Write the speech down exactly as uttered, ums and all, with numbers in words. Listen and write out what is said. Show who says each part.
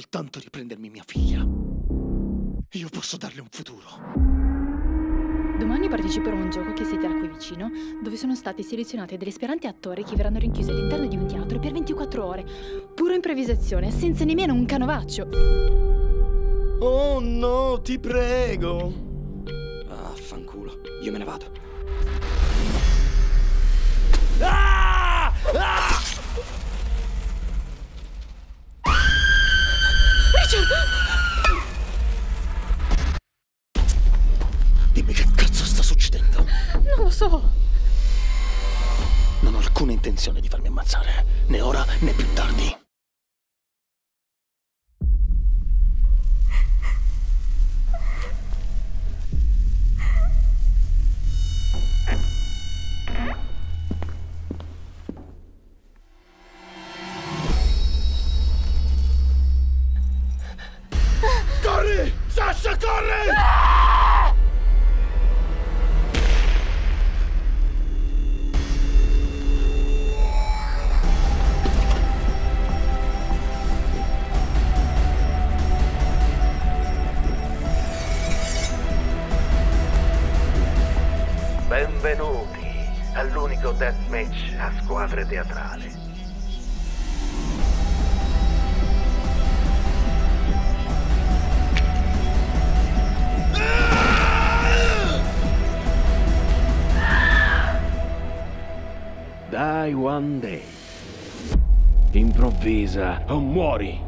Speaker 1: soltanto riprendermi mia figlia. Io posso darle un futuro.
Speaker 2: Domani parteciperò a un gioco che si terrà qui vicino, dove sono stati selezionati degli aspiranti attori che verranno rinchiusi all'interno di un teatro per ventiquattro ore. Pura improvvisazione, senza nemmeno un canovaccio.
Speaker 1: Oh no, ti prego. Ah, fanculo. Io me ne vado. Ah! Ah!
Speaker 2: Richard!
Speaker 1: Dimmi che cazzo sta succedendo.
Speaker 2: Non lo so.
Speaker 1: Non ho alcuna intenzione di farmi ammazzare, né ora né più tardi. Corri! Sasha, corri! Ah!
Speaker 3: Benvenuti all'unico deathmatch a squadre teatrali. Die one day. Improvvisa o muori.